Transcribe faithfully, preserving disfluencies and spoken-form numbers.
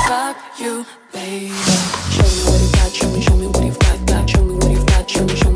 fuck you, baby. Show me what you've got, show me, show me what you've got, got. Show me what you've got, show me, show me.